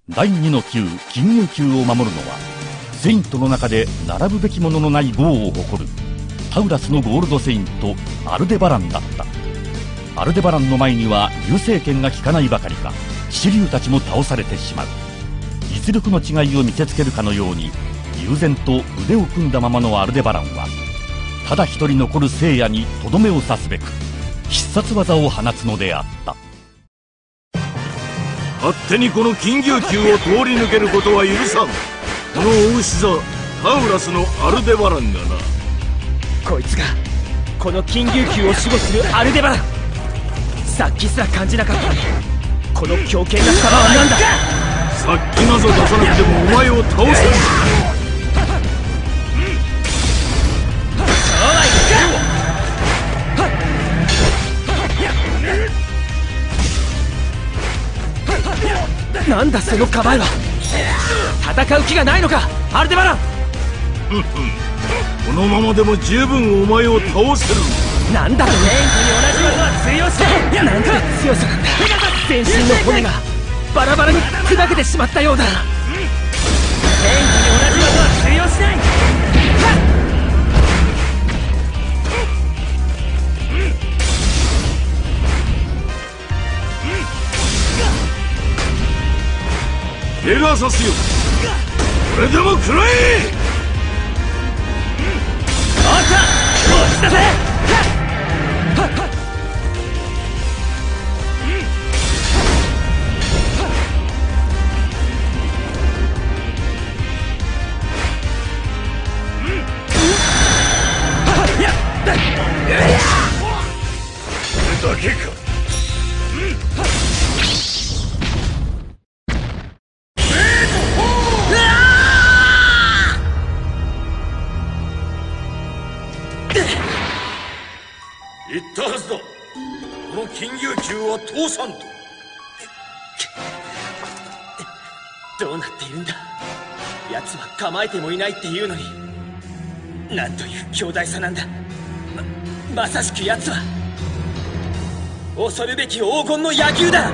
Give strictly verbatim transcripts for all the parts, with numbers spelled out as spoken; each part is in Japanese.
だいにの級金融級を守るのはセイントの中で並ぶべきもののない豪を誇るタウラスのゴールドセイントアルデバランだった。アルデバランの前には流星剣が効かないばかりか騎士竜たちも倒されてしまう。実力の違いを見せつけるかのように悠然と腕を組んだままのアルデバランはただ一人残る聖夜にとどめを刺すべく必殺技を放つのであった。 勝手にこの金牛宮を通り抜けることは許さん。この大牛座タウラスのアルデバランがな。 こいつがこの金牛宮を守護するアルデバラン。さっきすら感じなかったのにこの強権なサバは何だ。 さっきなぞ出さなくてもお前を倒せる。 なんだその構えは。戦う気がないのかアルデバラン。 このままでも十分お前を倒せる。 なんだと。レンクに同じ技は通用しない。なんて強さなんだ。全身の骨がバラバラに砕けてしまったようだ。レンクに同じ技は通用しない。 ペガサスよ、これでも食らえ。 あった押し出せ。 これだけか。言ったはずだ。この金牛宮は通さんと。 どうなっているんだ。奴は構えてもいないっていうのになんという強大さなんだ。ま, まさしく奴は恐るべき黄金の野球だ。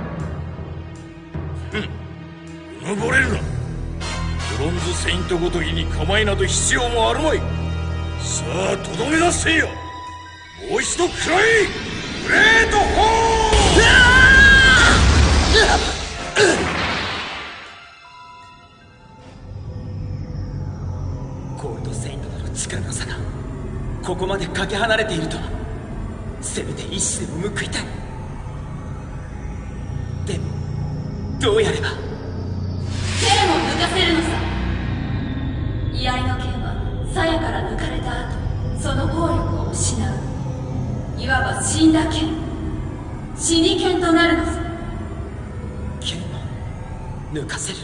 ふん、うぬぼれるな。ブロンズセイントごときに構えなど必要もあるまい。さあとどめなせいや。もう一度食らい。グレートホール。ゴールドセイントとの力の差がここまでかけ離れているとは。せめて一矢でも報いたい。でもどうやれば。 剣を抜かせるのさ。居合の剣は鞘から抜かれた後その効力を失う。いわば死んだ剣、死に剣となるのさ。 剣を抜かせる。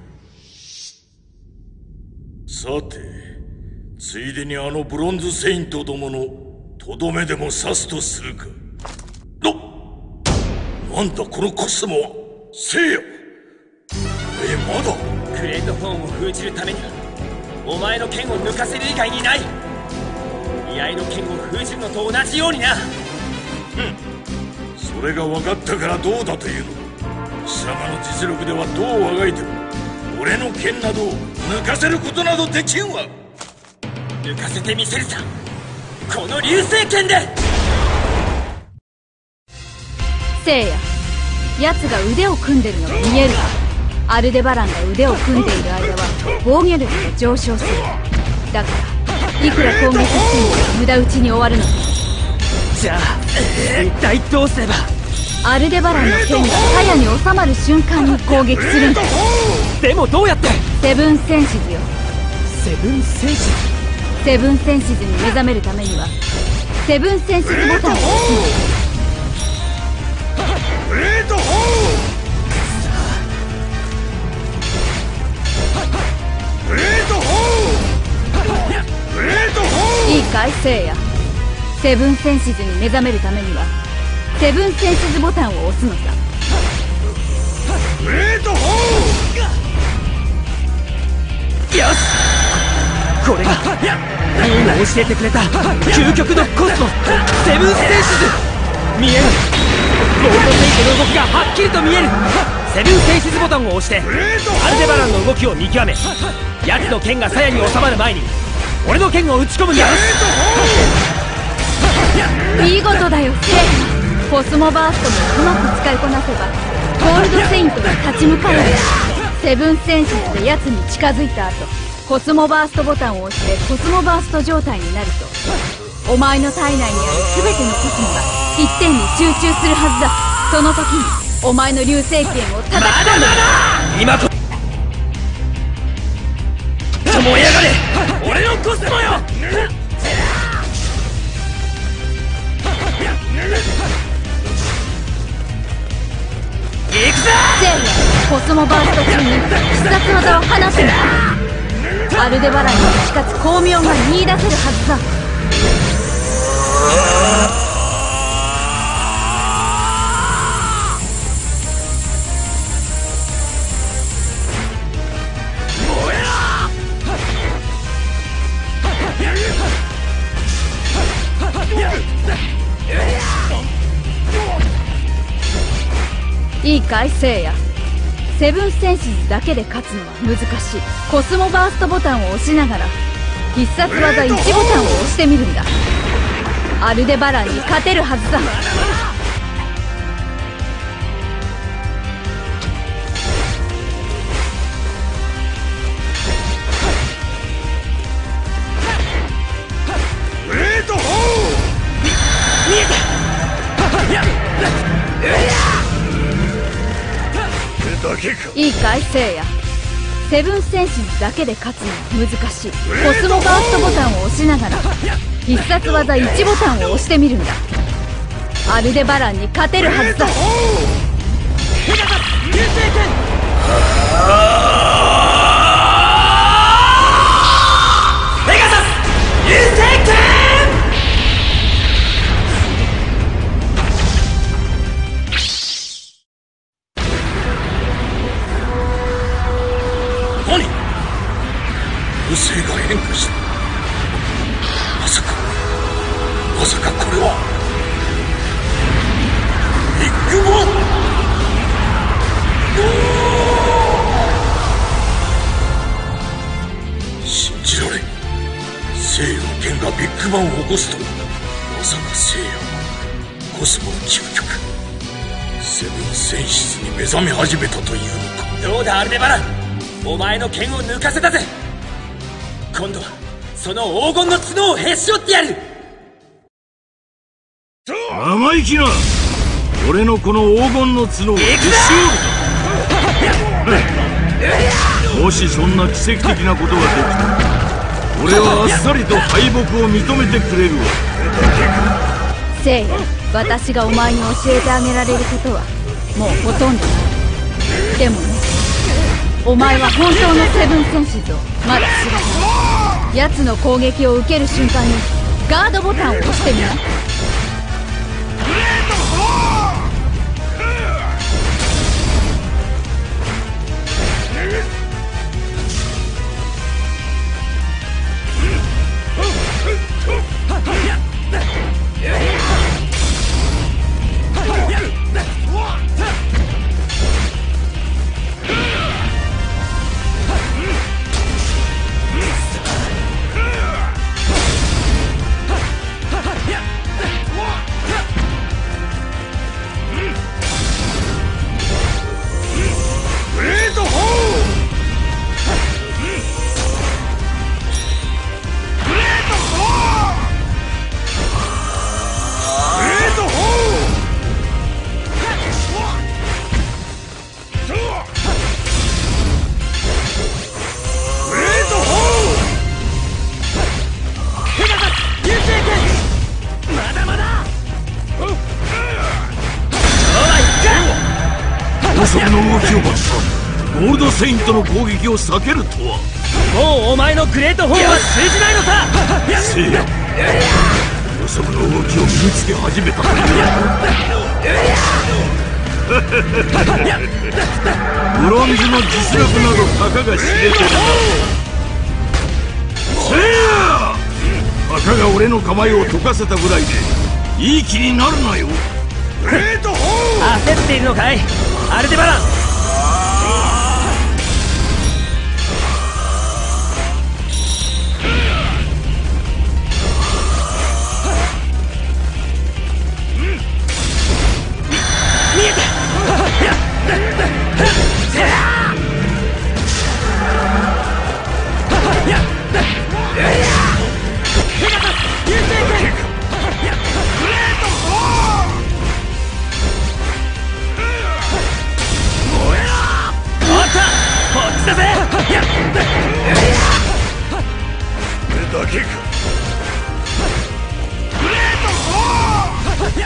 さて、ついでにあのブロンズセイントどものとどめでも刺すとするか。な、なんだこのコスモは。せいや、え、まだ。 グレートホーンを封じるためにはお前の剣を抜かせる以外にない。居合の剣を封じるのと同じようにな。 うん、それが分かったからどうだというの。貴様の実力ではどうあがいても俺の剣などを抜かせることなどできんわ。 抜かせてみせるさ、この流星剣で。 聖夜、奴が腕を組んでるのが見えるか。アルデバランが腕を組んでいる間は防御力が上昇する。だからいくら攻撃しても無駄打ちに終わるの。 じゃあ一体どうすれば。 アルデバランの剣が鞘に収まる瞬間に攻撃するんだ。 でもどうやって。 セブンセンシズよ。 セブンセンシズ。 セブンセンシズに目覚めるためにはセブンセンシズボタンを押すの。 グレートホーグレートホーグレートホー。 いいかい聖夜、セブンセンシズに目覚めるためにはセブンセンシズボタンを押すのさ。 グレートホー。よし、これがミーが教えてくれた究極のコスモセブンセンシズ。見える。ゴールドセイントの動きがはっきりと見える。 セブンセンシズボタンを押してアルデバランの動きを見極め、奴の剣が鞘に収まる前に俺の剣を打ち込むんだ。 見事だよセイヤ。コスモバーストもうまく使いこなせばゴールドセイントが立ち向かう。セブンセンシズで奴に近づいた後、コスモバーストボタンを押してコスモバースト状態になると、お前の体内にある全てのコスモが一点に集中するはずだ。その時にお前の流星剣を叩き込む。 今こそ燃え上がれ俺のコスモよ。行くぞセイヤ、コスモバースト中に必殺技を放つんだ。アルデバランに打ち勝つ巧妙が見出せるはずだ。いいかいセイヤ、セブンセンシズだけで勝つのは難しい。コスモバーストボタンを押しながら必殺技いちボタンを押してみるんだ。アルデバランに勝てるはずだ。 見えた。 いいかいセイヤ、セブンセンシズだけで勝つのは難しい。コスモバーストボタンを押しながら必殺技いちボタンを押してみるんだ。アルデバランに勝てるはずだ。 ペガサス流星剣。 流星が変化した。まさかまさかこれはビッグバン。信じられん。聖夜の剣がビッグバンを起こすとは。まさか聖夜はコスモの究極セブンセンシズに目覚め始めたというのか。 どうだアルデバラン、お前の剣を抜かせたぜ。今度はその黄金の角をへし折ってやる。 生意気な。俺のこの黄金の角をへし折る。もしそんな奇跡的なことができたら俺はあっさりと敗北を認めてくれるわ。 セイヤ、私がお前に教えてあげられることはもうほとんどない。でもね、お前は本当のセブンセンシズをまだ知らない。奴の攻撃を受ける瞬間にガードボタンを押してみな。 高速の動きを待ったゴールドセイントの攻撃を避けるとは。 もうお前のグレートフォームは通じないのさ。 せいや、高速の動きを身につけ始めたというブロンズの実力などたかが知れてるな。せいや、たかが俺の構えを解かせたぐらいでいい気になるなよ。 焦っているのかいアルデバラン。 だけか。 グレートフォー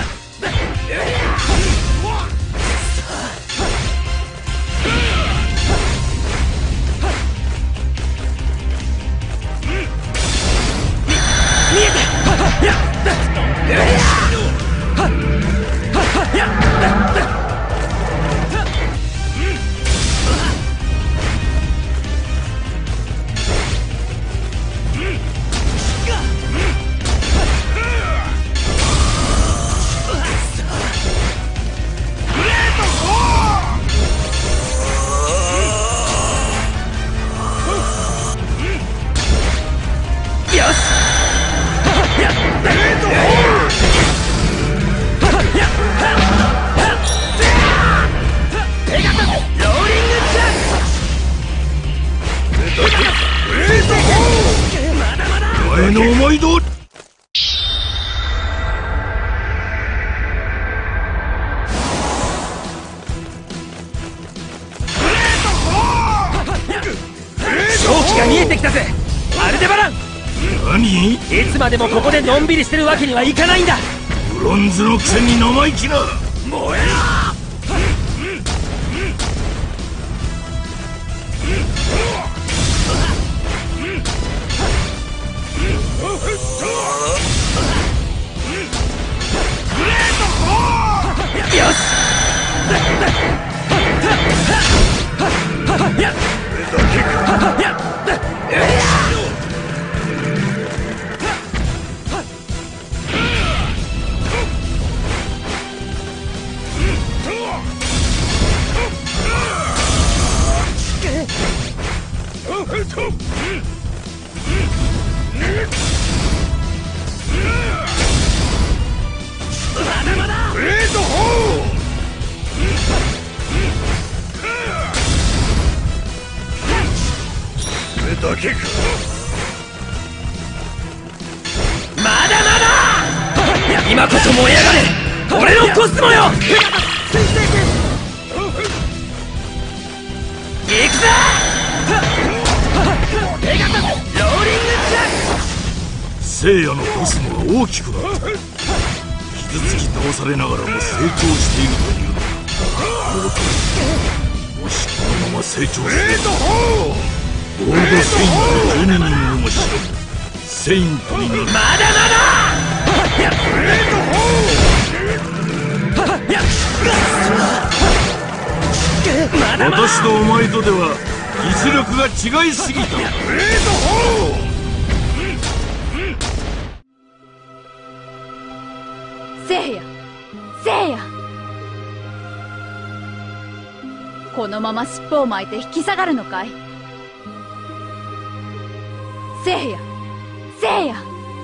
見えた。やお前の思い通り。 勝機が見えてきたぜアルデバラン。 何？ いつまでもここでのんびりしてるわけにはいかないんだ。 ブロンズのくせに生意気な。燃えろ！ よし！まだまだ！ グレートホー！それだけか。 まだまだ！今こそ燃え上がれ俺のコスモよ！行くぞ！ローリングジャック！ 聖夜のコスモが大きくなった。傷つき倒されながらも成長しているというのだ。もしこのまま成長すればゴールドセイントじゅうににんをもしセイントになる。 まだまだ！ グレートホー！私とお前とでは実力が違いすぎた。グレートホー！ せいや、せいや、このまま尻尾を巻いて引き下がるのかい？せいや、せいや、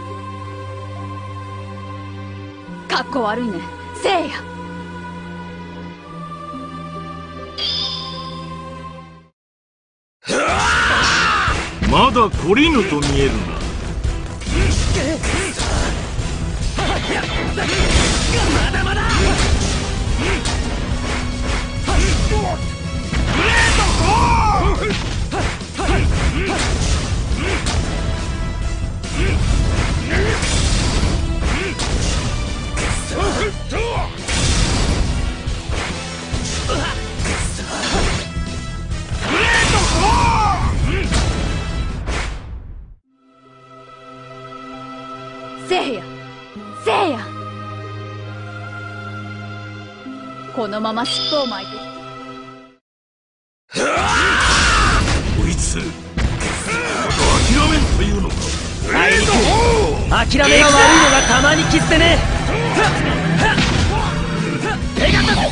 かっこ悪いね、せいや。 まだ懲りぬと見えるな。 まだまだ！グレートフォー！ せいや、せいや、このまま尻尾を巻いて。 こいつ、諦めんというのか。 あいにく諦めが悪いのがたまにきつてね。ペガサスローリングジャッ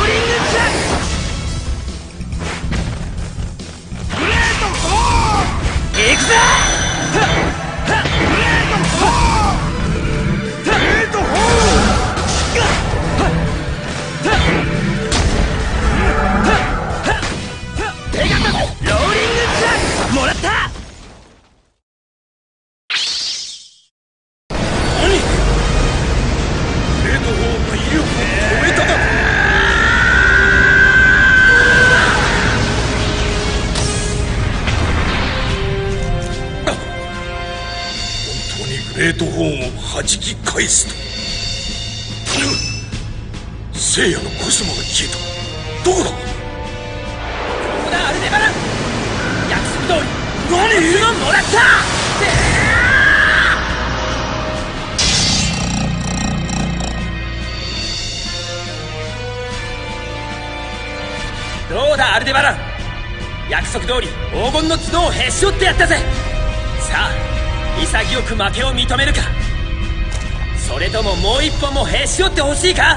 ク！グレートフォー！行くぞ！グレートフォー！グレートフォー！ペガサスローリングジャック！もらった！ グレートホーンの威力を止めただ。 ートホーンを弾き返すと、聖夜のコスモが消えた。どこだ？ ここだ、アルデバラン。約束通り何？ ツノンもらった。どうだアルデバラン、約束通り黄金の角をへし折ってやったぜ。さあ潔く負けを認めるか、それとももう一本もへし折ってほしいか。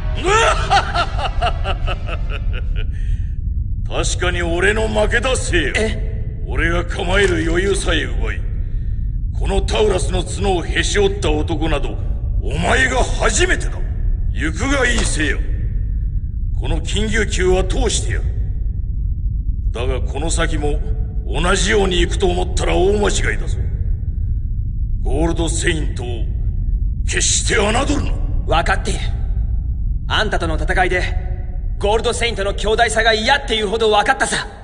確かに俺の負けだせよ。 え？ 俺が構える余裕さえ奪い、このタウラスの角をへし折った男などお前が初めてだ。行くがいいせよ。この金牛球は通してやる。だがこの先も同じように行くと思ったら大間違いだぞ。ゴールドセイントを決して侮るな。 分かっている。あんたとの戦いでゴールドセイントの強大さが嫌っていうほど分かったさ。